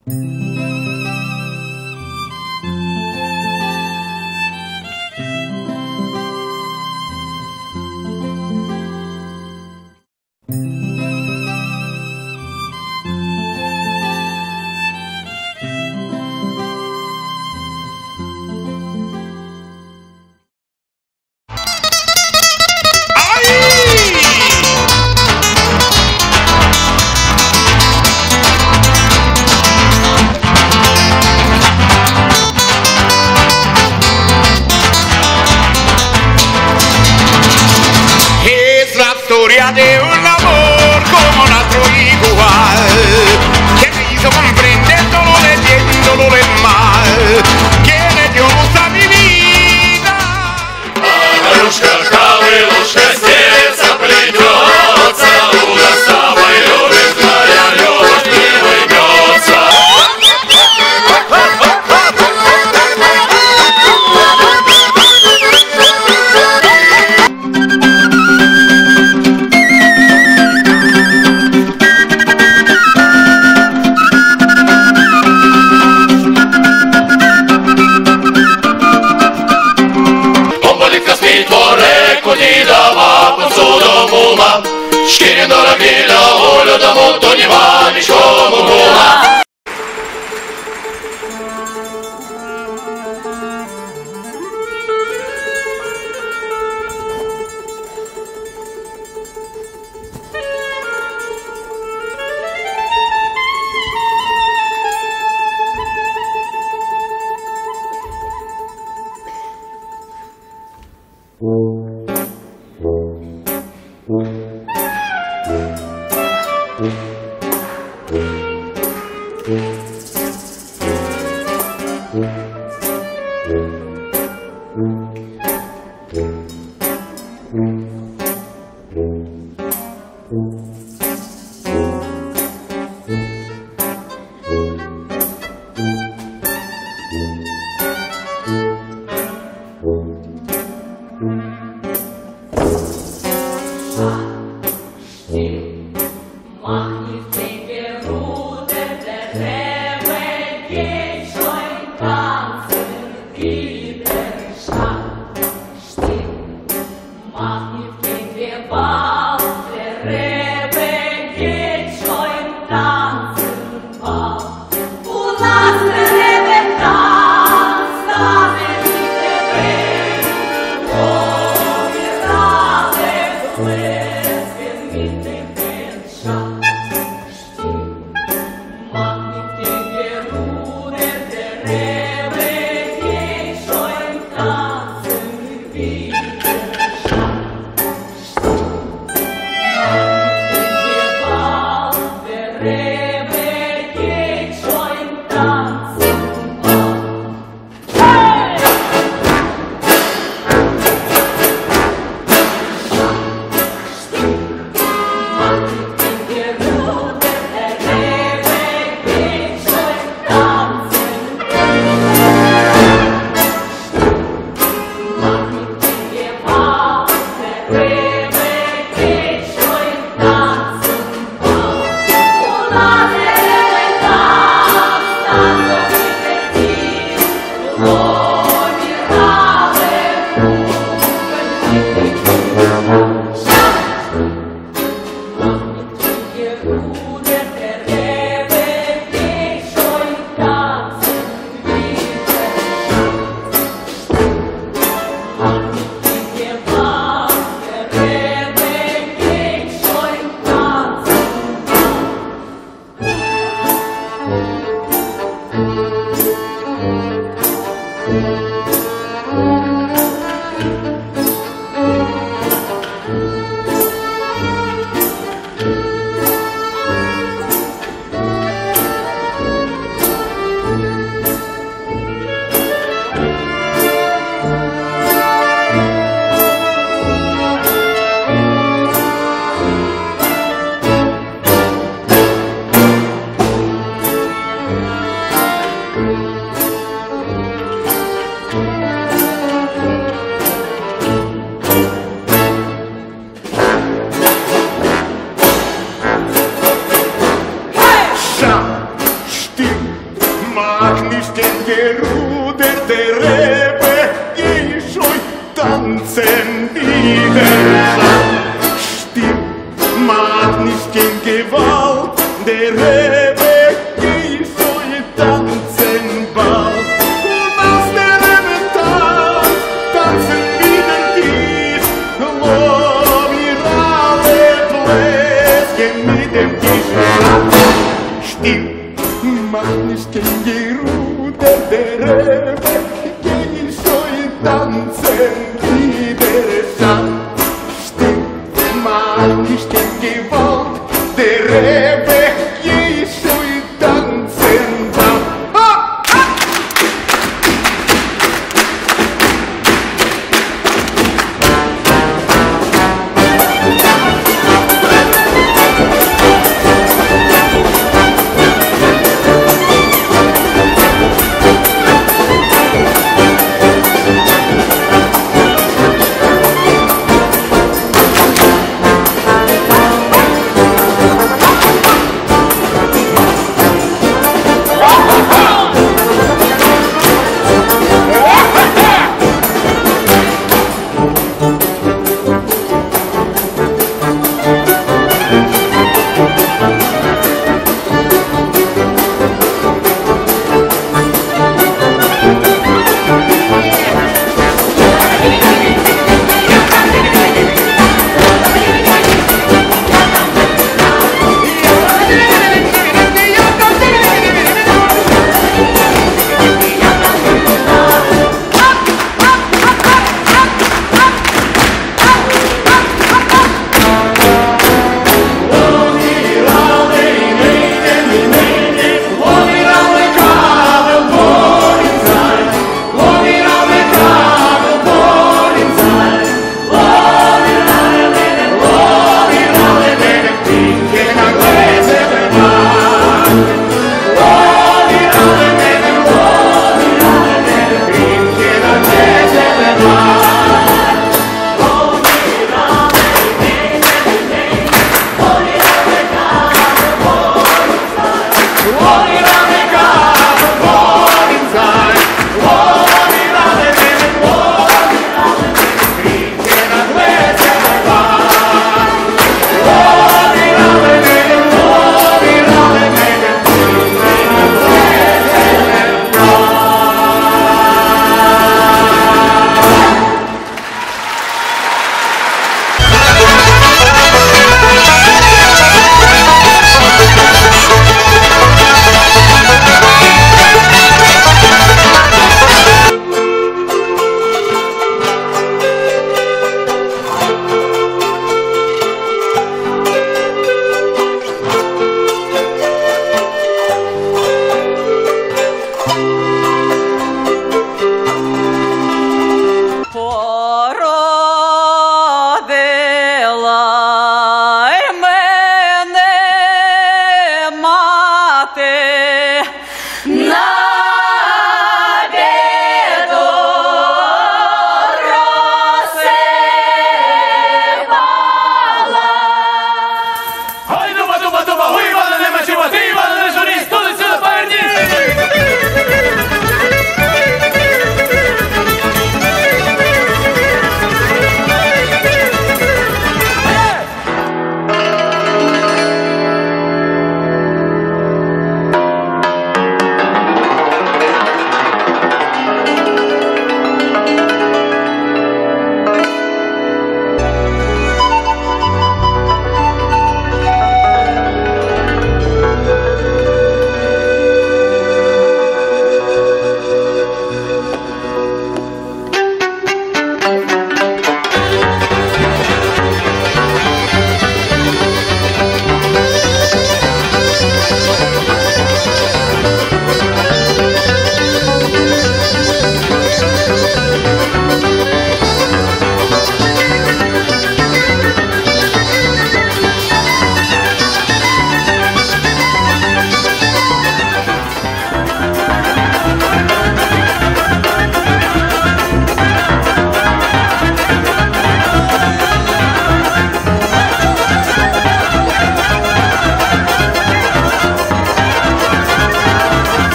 Storia de un amor como nuestro igual, que me hizo comprender todo lo de bien y todo de mal, que le dio luz a mi vida. Анюшка, крылышко сердца плетется, у нас с тобой любезная любовь не уймется. Шкіряна біля Олю дамо, то німа нічому була. Махни в центре, руде, nicht geruder der Rebe, ich euch tanzen wieder. Still, mag nicht in Gewalt der Rebe, ich euch tanzen bald. Und aus der Rebe tanzen wieder dich, wo wir alle Bläschen mit dem Tisch. Still, mach nicht den Geruder der Rebe, ich soll tanzen wieder sang. Still, mach nicht den Gewalt der Rebe, ich soll tanzen sang.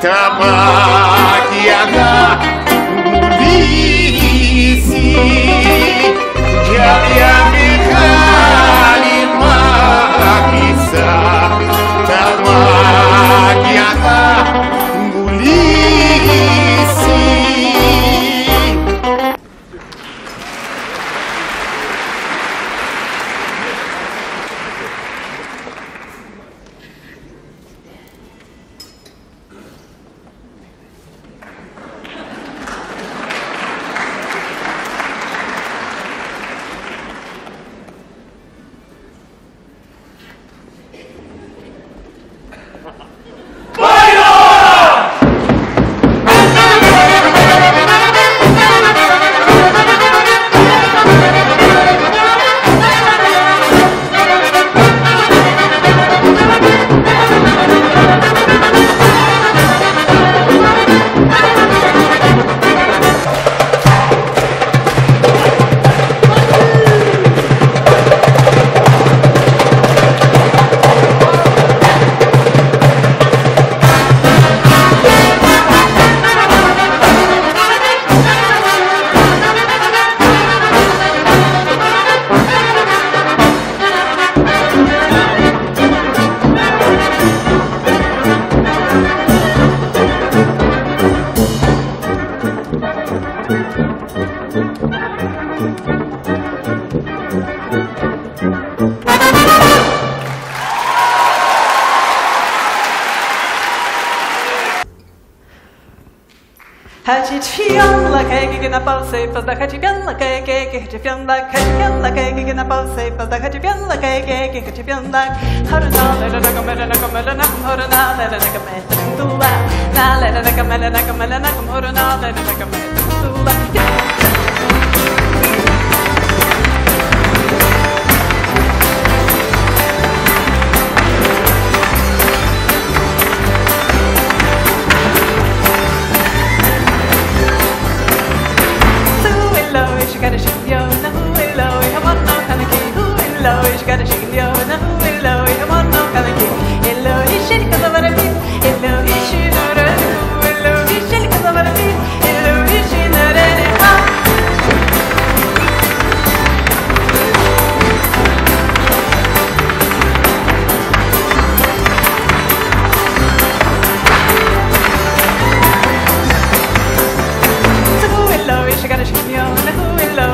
табак яга улиси, я Михали Макиса, табак яга улиси. Хачичьяла кэги на палсе, поздахачипьяла кэги, хачипьяла кэги, кэги на палсе, поздахачипьяла кэги, хачипьяла. Харна лэла камэла на камэла на камэла лэла на камэла тула, на лэла на камэла на камэла на камэла лэла на камэла тула. Gotta shake yo, no willow, come on, no kanaki, willow, gotta shake yo, no willow, come on, no kanaki, hello, you should come over a bit, hello, you should not run, hello, you should come over a bit, hello, you should not run. So willow, you gotta shake yo, no.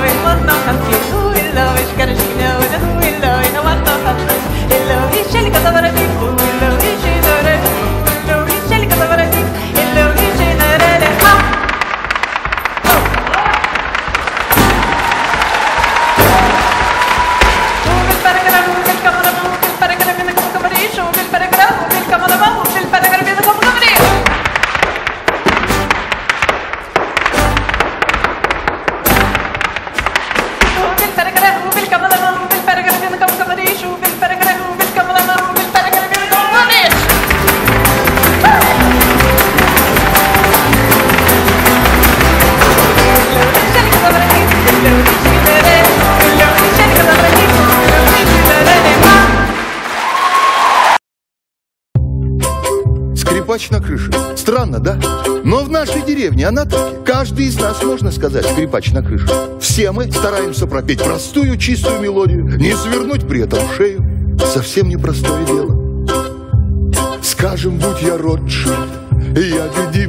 Скрипач на крыше. Странно, да? Но в нашей деревне она так. Каждый из нас, можно сказать, скрипач на крыше. Все мы стараемся пропеть простую, чистую мелодию, не свернуть при этом шею. Совсем непростое дело. Скажем, будь я Ротшильд, я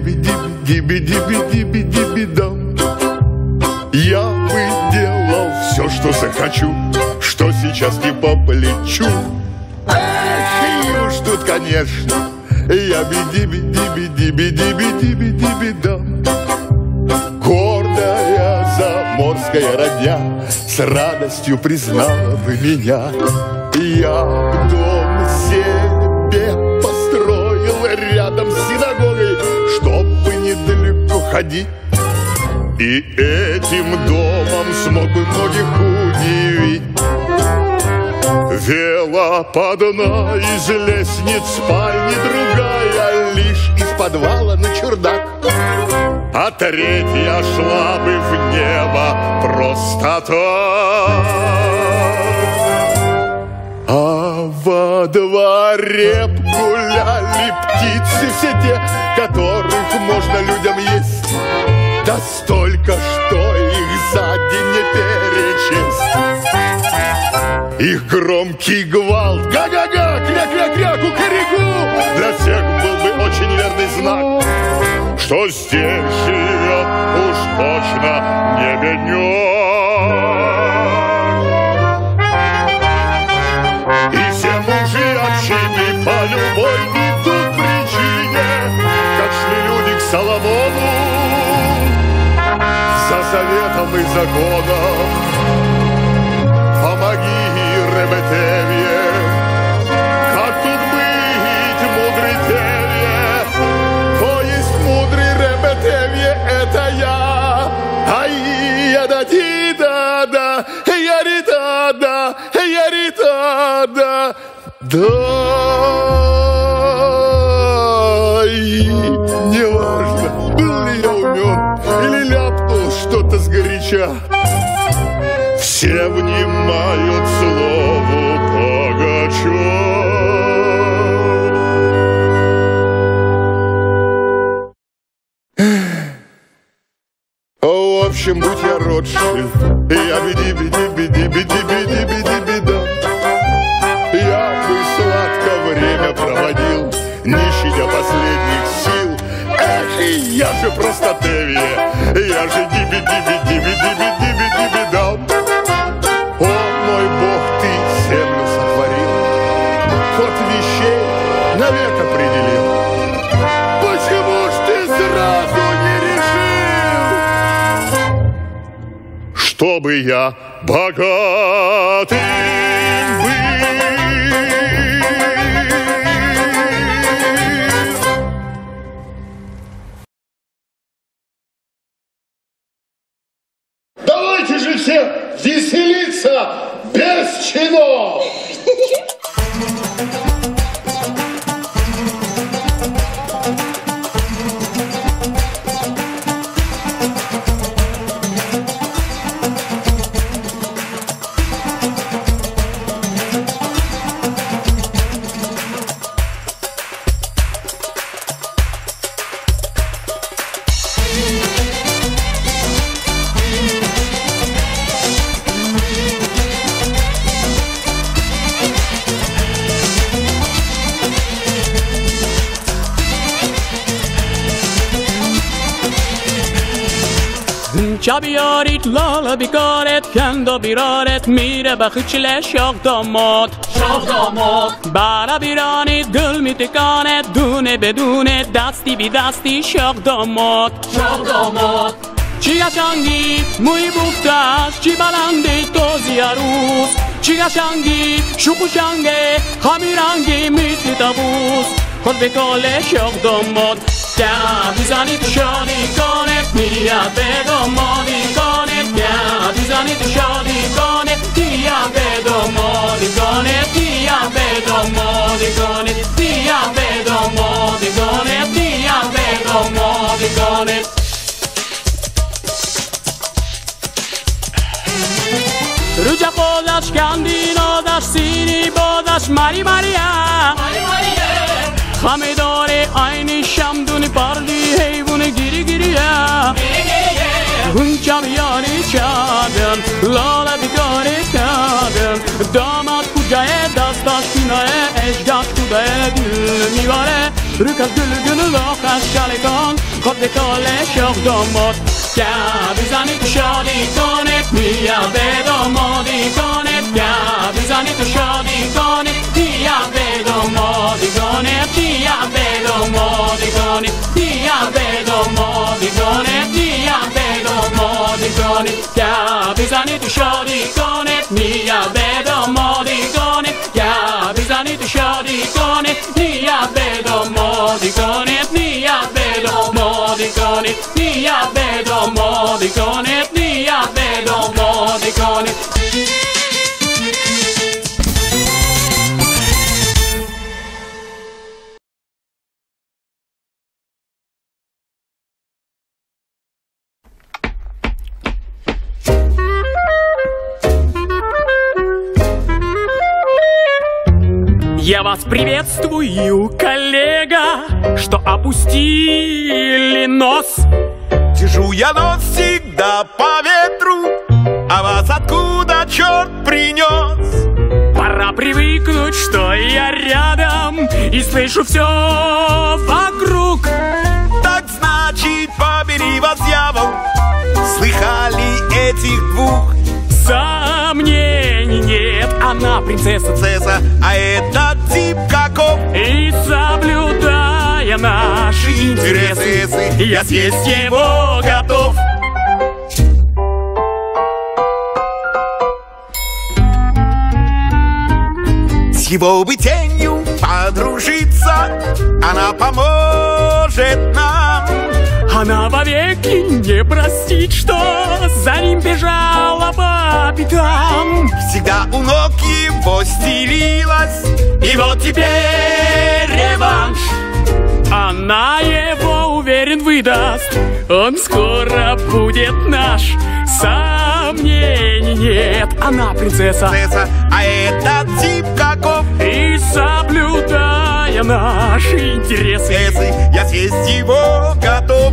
диби-диби-диби-диби-диби-диби-дам. Я бы делал все, что захочу, что сейчас не по плечу. Эх, и уж тут, конечно, я би-диби-диби-диби-диби-диби-диби-дам. Гордая заморская родня с радостью признала бы меня. Я б дом себе построил рядом с синагогой, чтобы недалеко ходить. И этим домом смог бы многих удивить. Вела под одна из лестниц спальни, другая лишь из подвала на чердак, а третья шла бы в небо просто так. А во дворе гуляли птицы все те, которых можно людям есть. Да столько, что их за день не перечесть. Их громкий гвалт, га-га-га, кря-кря-кря, кукареку, для всех был бы очень верный знак, что здесь живет уж точно не бедняк. И все мужи общины по любой идут причине, как шли люди к Соломону за заветом и законом. Помоги, Ребетевье, как тут быть, мудрый Тевье? То есть мудрый Ребетевье, это я. Ай, я-да-ди-да-да, я-ри-да-да, я-ри-да-да. Да, неважно, был ли я умен или ляпнул что-то сгоряча. Все внимают слову Пугачев. В общем, будь я Ротшильд, я биди-биди-биди-биди-биди-биди-бида. Я бы сладко время проводил, не щадя последних сил. Эх, я же просто Тевье, я же диби-диби-диби-диби-диби-диби-да. О, мой Бог, ты землю сотворил, ход вещей навек определил. Почему ж ты сразу не решил, чтобы я богатым был? Давайте же все веселиться без чинов! چا بیارید لالا بیکارت کندا بیرارت میره بخیچله شاق داماد برا بیرانید گل میتکانت دونه بدونه دستی بی دستی شاق داماد چی قشنگی موی بوفتش چی بلندی توزی عروس چی قشنگی شوخوشنگه خمیرنگی میتی تابوس خود به کاله شاق داماد دم میزنید شادی کنه میاد به دامادی کنه دم میزنید شادی کنه میاد به دامادی کنه میاد به دامادی کنه میاد به دامادی کنه میاد به دامادی کنه رو جفادش کندین آدش سینی بادش مری مریم خمه داره aynı şamduni parli heyvunu giri giriye Hınçam yani çadın lala bigare kadın damat kudaya dastaş günaya eşgaş kudaya gül mivare Rükas gül gülü lokaş şalikan Kod kale şok damat Ya bizani şadi konet Miya be damadi konet Ya bizani şadi konet Miya be damadi konet Miya be damadi konet Miya be damadi konet Miya be damadi konet Ya bizani şadi konet Miya be damadi konet Ya bizani şadi konet Miya be damadi konet Miya be damadi konet Miya be damadi konet Miya be damadi konet Я вас приветствую, коллега, что опустили нос. Держу я нос всегда по ветру, а вас откуда черт принес? Пора привыкнуть, что я рядом и слышу все вокруг. Так значит, побери вас, дьявол, слыхали этих двух? Сомнений нет, она принцесса, Принцесса, а этот тип каков? и соблюдая наши интересы, я съесть его готов. С его бы тенью подружиться, она поможет нам. Она вовеки не простит, что за ним бежала по пятам. Всегда у ног его стелилась, И вот теперь реванш. Она его, уверен, выдаст. Он скоро будет наш. Сомнений нет, она принцесса, принцесса, а этот тип каков? и соблюдая наши интересы, Я съесть его готов.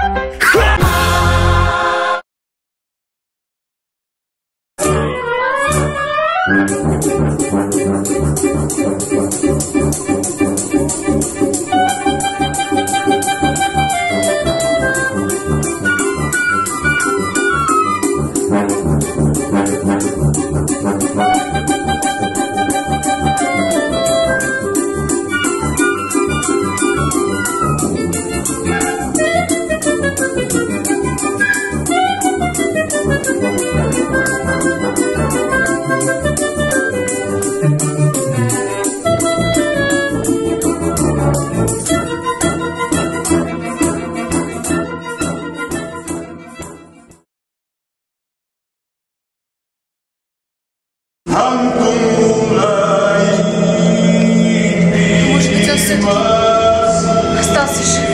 Может быть, он все-таки остался жив.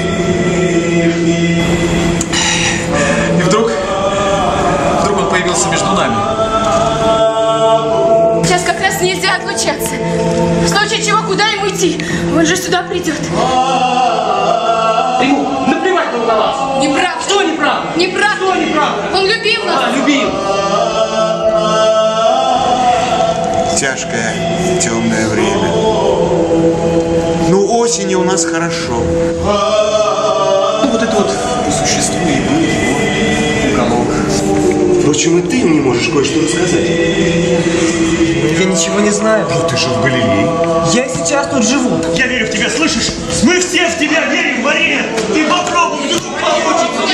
И вдруг он появился между нами. Сейчас как раз нельзя отлучаться. В случае чего, куда ему идти? Он же сюда придет. Ему наплевать было на вас. Неправда. Что неправда? Неправда. Что неправда? Он любил нас. Да, любил. Тяжкое, темное время. Ну, осенью у нас хорошо. Ну, вот это вот по существу и был его уголок. Впрочем, и ты мне можешь кое-что рассказать. Я ничего не знаю. Ну, ты же в Галилее. Я сейчас тут живу. Я верю в тебя, слышишь? Мы все в тебя верим, Мария! Ты попробуй, ты попробуй!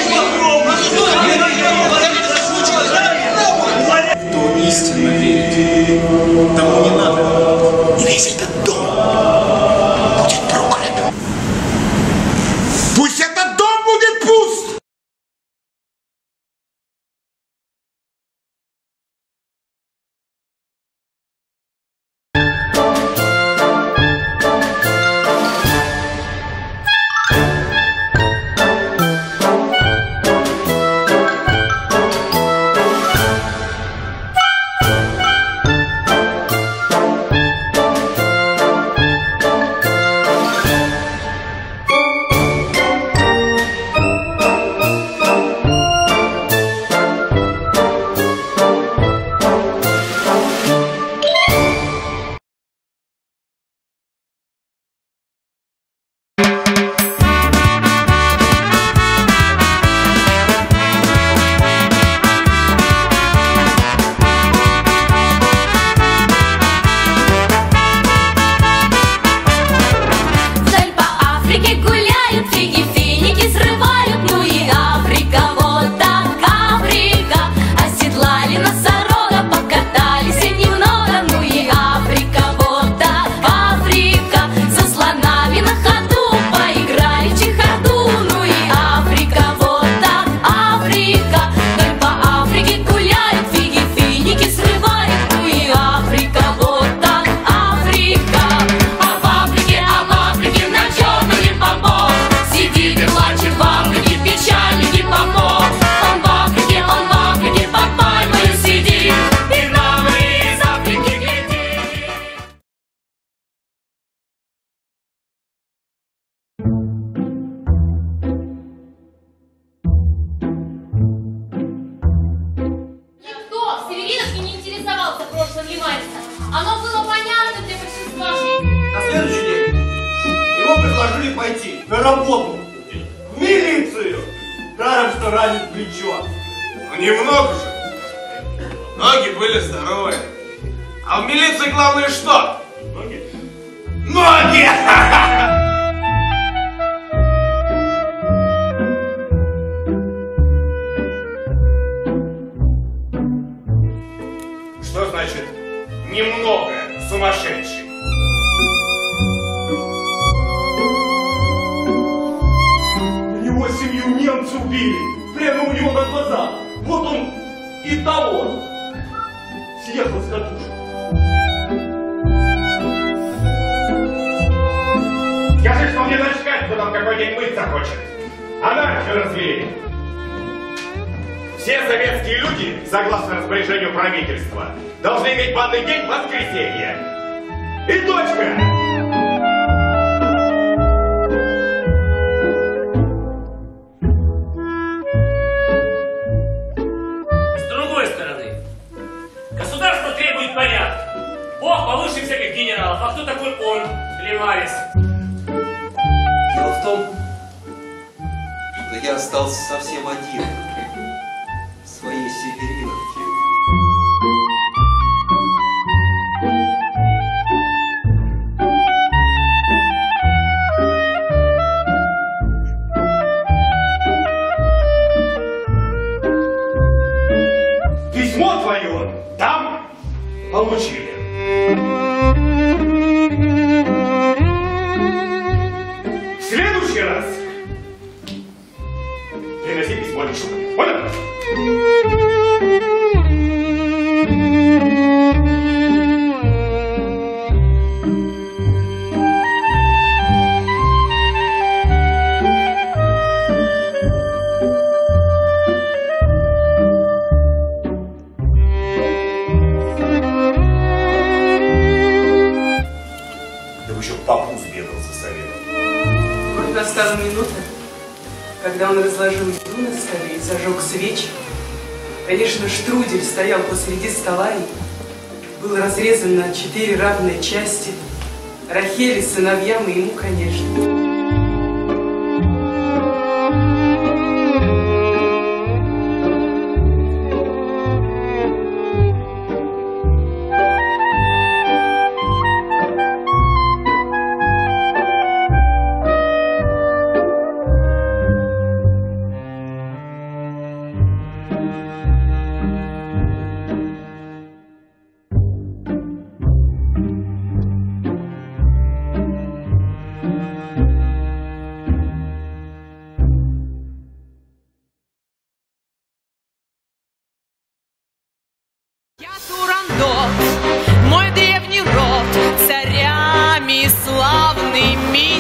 Кто истинно верит, тому не надо. И весь этот дом будет проклят. Пусть этот дом будет пуст! Оно было понятно для большинства жителей. На следующий день ему предложили пойти на работу в милицию. Даром, что ранит плечо. Ну немного же. Ноги были здоровые. А в милиции главное что? Ноги? Ноги! Что значит немного сумасшедший? У него семью немцы убили. Прямо у него на глазах. Вот он и того. Съехал с катушек. Скажи, что мне начкать, кто там какой день мыть захочет. Анархию развели. Все советские люди, согласно распоряжению правительства, должны иметь банный день в воскресенье. И точка! С другой стороны, государство требует порядка. Бог повыше всяких генералов. А кто такой он, Лемарис? Дело в том, что я остался совсем один в своей Сибириловке. Письмо твое там получили. В следующий раз приноси письмо лишу. Понял? Да вы еще к попу сбегал за советом. Вот настала минута, когда он разложил еду на столе и зажег свечи. Конечно, штрудель стоял посреди стола и был разрезан на 4 равные части. Рахели, сыновьям и ему, конечно. Я Турандот, мой древний род, царями славными